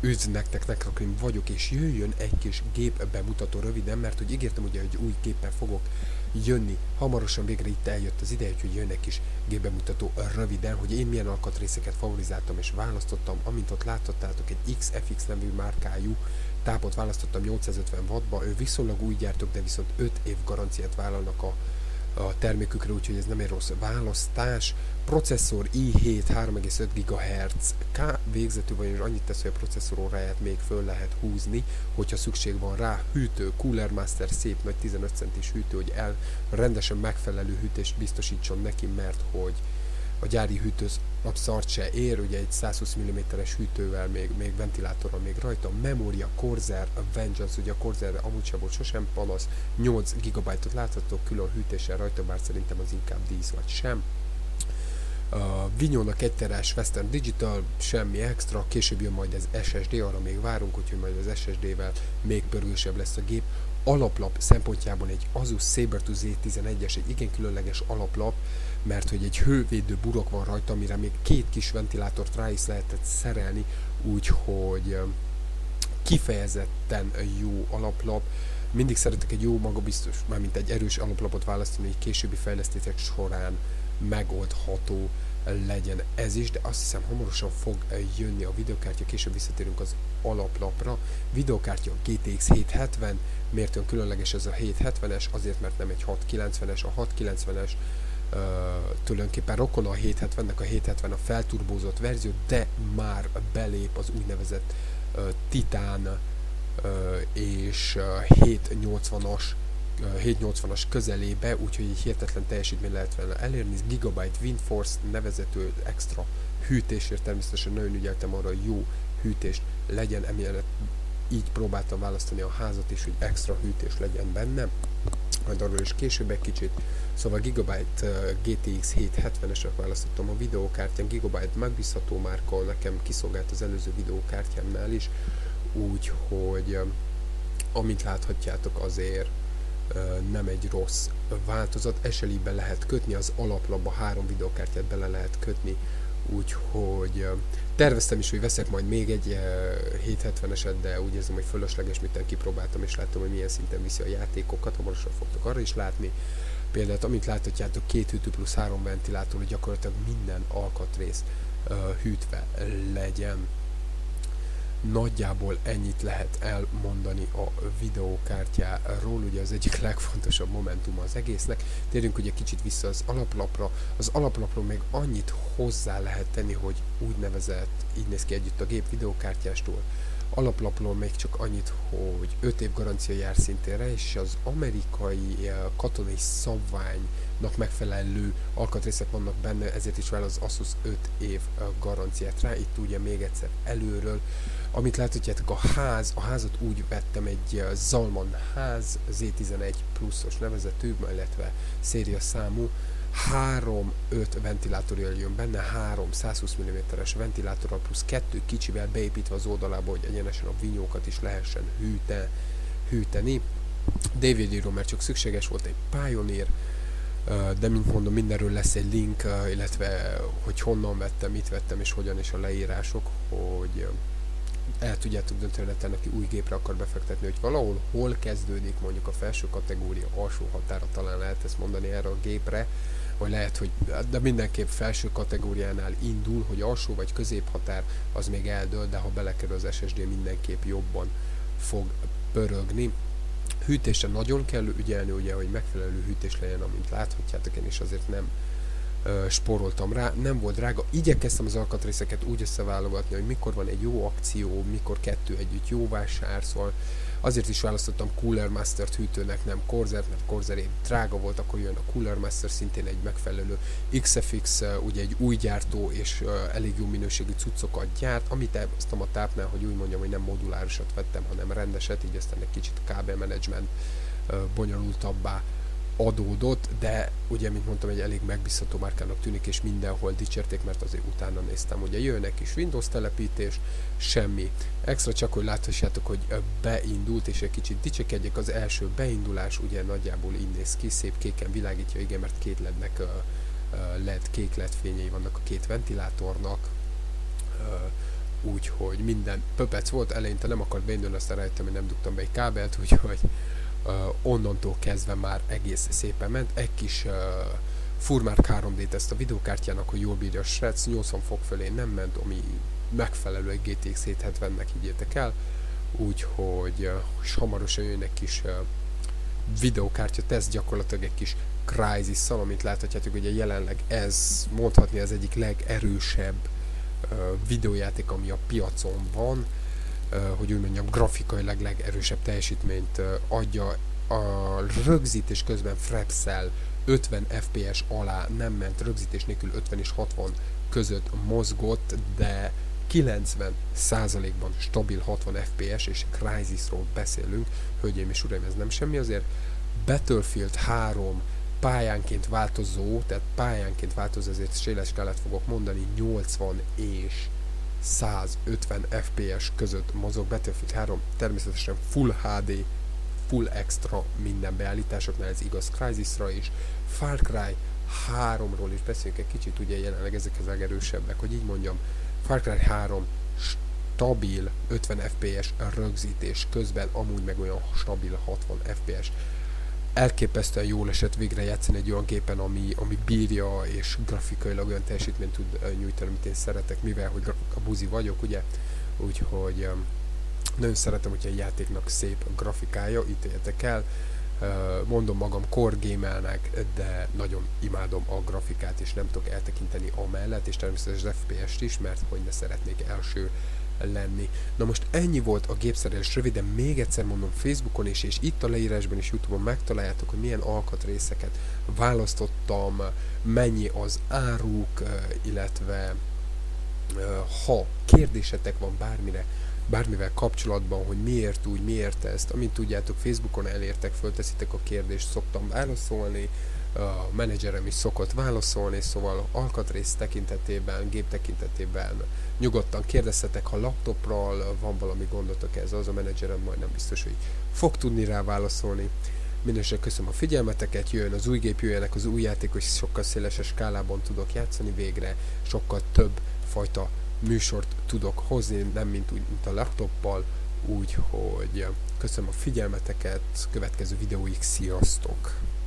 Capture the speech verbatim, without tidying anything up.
Üdv nektek, Nekrakrim vagyok, és jöjjön egy kis gép bemutató röviden, mert hogy ígértem ugye, hogy új géppel fogok jönni. Hamarosan végre itt eljött az ideje, hogy jön egy kis gép bemutató röviden, hogy én milyen alkatrészeket favorizáltam és választottam. Amint ott láthattátok, egy iksz ef iksz nevű márkájú tápot választottam nyolcszázötven wattba. Ő viszonylag új gyártók, de viszont öt év garanciát vállalnak a a termékükre, úgyhogy ez nem egy rossz választás. Processzor i hét három egész öt gigahertz K végzetű, vagyis annyit tesz, hogy a processzor óráját még föl lehet húzni, hogyha szükség van rá. Hűtő, Cooler Master, szép nagy tizenöt centis hűtő, hogy el rendesen megfelelő hűtést biztosítson neki, mert hogy a gyári hűtő szart se ér, ugye egy százhúsz milliméteres hűtővel, még, még ventilátorral még rajta. Memória Corsair Vengeance, ugye a Corsairre amúgy sem volt sosem panasz, nyolc gigabyte-ot láthatok külön hűtéssel rajta, bár szerintem az inkább dísz vagy sem. Uh, Vinyónak egy terás Western Digital, semmi extra, később jön majd az es es dé, arra még várunk, úgyhogy majd az es es dé-vel még pörgősebb lesz a gép. Alaplap szempontjából egy Asus Sabertooth zé tizenegyes, egy igen különleges alaplap, mert hogy egy hővédő burok van rajta, amire még két kis ventilátort rá is lehetett szerelni, úgyhogy kifejezetten jó alaplap. Mindig szeretek egy jó magabiztos, mármint egy erős alaplapot választani, hogy későbbi fejlesztések során megoldható legyen ez is, de azt hiszem hamarosan fog jönni a videokártya, később visszatérünk az alaplapra. Videokártya gé té iksz hétszázhetven, miért olyan különleges ez a hétszázhetvenes? Azért, mert nem egy hatszázkilencvenes, a hatszázkilencvenes uh, tulajdonképpen rokon a hétszázhetvennek, a hétszázhetven a felturbózott verzió, de már belép az úgynevezett uh, Titán uh, és uh, hétszáznyolcvanas hétszáznyolcvanas közelébe, úgyhogy egy hihetetlen teljesítmény lehet vele elérni. Gigabyte WindForce nevezető extra hűtésért természetesen nagyon ügyeltem arra, hogy jó hűtést legyen, emiatt így próbáltam választani a házat is, hogy extra hűtés legyen benne, majd arról is később egy kicsit. Szóval Gigabyte uh, gé té iksz hétszázhetvenesre választottam a videókártyán, Gigabyte megbízható márka, nekem kiszolgált az előző videókártyámnál is, úgyhogy uh, amint láthatjátok, azért nem egy rossz változat. es el i-be lehet kötni, az alaplapba három videokártyát bele lehet kötni, úgyhogy terveztem is, hogy veszek majd még egy hétszázhetveneset, de úgy érzem, hogy fölösleges, miten kipróbáltam, és láttam, hogy milyen szinten viszi a játékokat, hamarosan fogtok arra is látni. Például, amit láthatjátok, két hűtő plusz három ventilátor, hogy gyakorlatilag minden alkatrész hűtve legyen. Nagyjából ennyit lehet elmondani a videókártyáról, ugye az egyik legfontosabb momentum az egésznek. Térjünk ugye kicsit vissza az alaplapra. Az alaplapról még annyit hozzá lehet tenni, hogy úgynevezett, így néz ki együtt a gép videókártyástól. Alaplapról még csak annyit, hogy öt év garancia jár szintén, és az amerikai katonai szabványnak megfelelő alkatrészek vannak benne, ezért is vállal az Asus öt év garanciát rá. Itt ugye még egyszer előről, amit láthatjátok, a ház, a házat úgy vettem, egy Zalman ház, zé tizenegy pluszos nevezetű, illetve széria számú, három-öt ventilátorjal jön benne, három százhúsz milliméteres ventilátorral plusz kettő kicsivel beépítve az oldalába, hogy egyenesen a vinyókat is lehessen hűte, hűteni. dé vé dé-ról már csak szükséges volt egy Pioneer, de mint mondom, mindenről lesz egy link, illetve hogy honnan vettem, mit vettem és hogyan, és a leírások, hogy el tudjátok dönteni, hogy neki új gépre akar befektetni, hogy valahol hol kezdődik mondjuk a felső kategória, alsó határa, talán lehet ezt mondani erre a gépre, vagy lehet, hogy de mindenképp felső kategóriánál indul, hogy alsó vagy középhatár, az még eldől, de ha belekerül az es es dé, mindenképp jobban fog pörögni. Hűtésre nagyon kell ügyelni, ugye, hogy megfelelő hűtés legyen, amint láthatjátok, én is azért nem uh, spóroltam rá, nem volt drága. Igyekeztem az alkatrészeket úgy összeválogatni, hogy mikor van egy jó akció, mikor kettő együtt jó vásár, szóval azért is választottam Cooler Master-t hűtőnek, nem Corsair, mert Corsair drága volt, akkor jön a Cooler Master, szintén egy megfelelő iksz ef iksz, ugye egy új gyártó és uh, elég jó minőségű cuccokat gyárt, amit terveztem a tápnál, hogy úgy mondjam, hogy nem modulárosat vettem, hanem rendeset, így aztán egy kicsit kábelmenedzsment uh, bonyolultabbá adódott, de ugye, mint mondtam, egy elég megbízható márkának tűnik, és mindenhol dicsérték, mert azért utána néztem, ugye jönnek is Windows telepítés, semmi extra, csak hogy láthassátok, hogy beindult, és egy kicsit dicsekedjek, az első beindulás ugye nagyjából így néz ki, szép kéken világítja, igen, mert két lednek uh, uh, led, kék led fényei vannak a két ventilátornak, uh, úgyhogy minden pöpec volt, eleinte nem akart beindulni, aztán rájöttem, hogy nem dugtam be egy kábelt, úgyhogy uh, onnantól kezdve már egész szépen ment. Egy kis uh, Furmark három dé teszt a videókártyának, hogy jól bírja a srác, nyolcvan fok fölé nem ment, ami megfelelő egy gé té iksz hétszázhetvennek, higgyétek el, úgyhogy uh, és hamarosan jön egy kis uh, videókártya teszt, gyakorlatilag egy kis Crysis-szal, amit láthatjátok, ugye jelenleg ez mondhatni az egyik legerősebb uh, videójáték, ami a piacon van, uh, hogy úgy mondjam, grafikailag legerősebb teljesítményt uh, adja. A rögzítés közben Frapszel ötven ef pé es alá nem ment, rögzítés nélkül ötven és hatvan között mozgott, de kilencven százalékban stabil hatvan ef pé es, és Crysisról beszélünk, hölgyeim és uraim, ez nem semmi, azért Battlefield három pályánként változó, tehát pályánként változó, ezért széles skálát fogok mondani, nyolcvan és százötven ef pé es között mozog. Battlefield három természetesen Full há dé, full extra minden beállításoknál, ez igaz Crysisra is. Far Cry háromról is beszéljünk egy kicsit, ugye jelenleg ezek az legerősebbek, hogy így mondjam. Far Cry három stabil ötven ef pé es rögzítés közben, amúgy meg olyan stabil hatvan ef pé es. Elképesztően jól esett végre játszani egy olyan gépen, ami, ami bírja és grafikailag olyan teljesítményt tud nyújtani, amit én szeretek, mivel hogy a buzi vagyok, ugye, úgyhogy um, nagyon szeretem, hogyha egy játéknak szép a grafikája, ítéljetek el. Uh, mondom magam core gamelnek, de nagyon imádom a grafikát, és nem tudok eltekinteni amellett, és természetesen az ef pé est is, mert hogy ne szeretnék első lenni. Na most ennyi volt a gépszerelés röviden, még egyszer mondom, Facebookon is, és itt a leírásban is YouTube-on megtaláljátok, hogy milyen alkatrészeket választottam, mennyi az áruk, illetve ha kérdésetek van bármire, bármivel kapcsolatban, hogy miért úgy, miért ezt, amint tudjátok, Facebookon elértek, fölteszitek a kérdést, szoktam válaszolni, a menedzserem is szokott válaszolni, szóval alkatrész tekintetében, gép tekintetében nyugodtan kérdezhetek, ha laptopról van valami gondotok ez, az a menedzserem majdnem biztos, hogy fog tudni rá válaszolni. Mindenesetre köszönöm a figyelmeteket, jöjjön az új gép, jöjjenek az új játékok, és sokkal szélesebb skálában tudok játszani végre, sokkal több fajta műsort tudok hozni, nem mint úgy, mint a laptoppal, úgyhogy köszönöm a figyelmeteket, következő videóig, sziasztok!